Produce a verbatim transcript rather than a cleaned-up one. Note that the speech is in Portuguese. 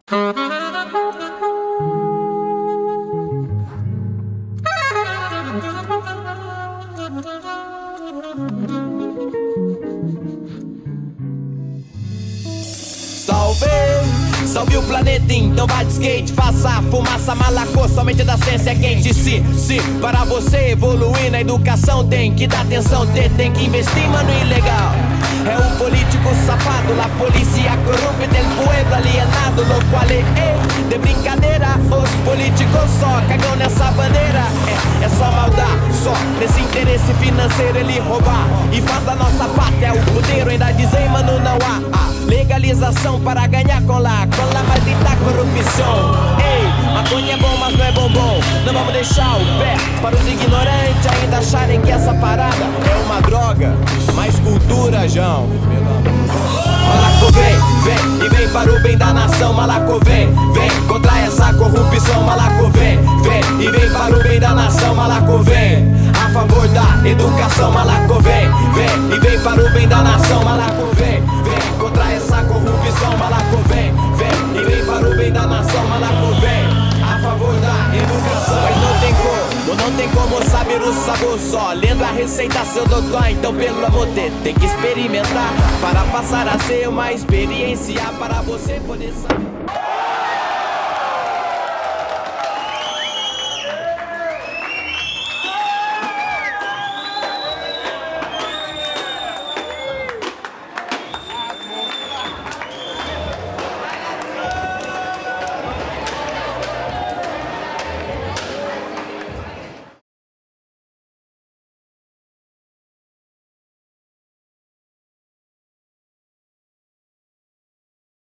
Salve, salve o planeta, então vai de skate, faça fumaça, malacô, somente da ciência é quente. Se, se, para você evoluir na educação tem que dar atenção, ter, tem que investir, mano, ilegal. É um político safado, la polícia corrupta del pueblo alienado, lo qual é, de brincadeira, os políticos só cagam nessa bandeira. É, é só maldade, só nesse interesse financeiro ele roubar e faz da nossa pátria o poder, ainda dizem, mano, não há ah, legalização para ganhar com la, com la maldita corrupção. Ei, maconha é bom, mas não é bombom. Não vamos deixar o pé para os ignorantes ainda acharem que essa parada é uma droga, mas cultura, João. Malaco vem, vem, e vem para o bem da nação. Malaco vem, vem, contra essa corrupção. Malaco vem, vem, e vem para o bem da nação. Malaco vem, a favor da educação. Malaco vem, vem, e vem para o bem da nação. Malaco vem, vem, contra essa corrupção. Malaco vem, vem, e vem para o bem da nação. Malaco vem, a favor da educação. Mas não tem como, não tem como saber o sabor só lendo a receita, seu doutor. Então pelo amor de Deus, tem que experimentar para passar a ser uma experiência, para você poder saber.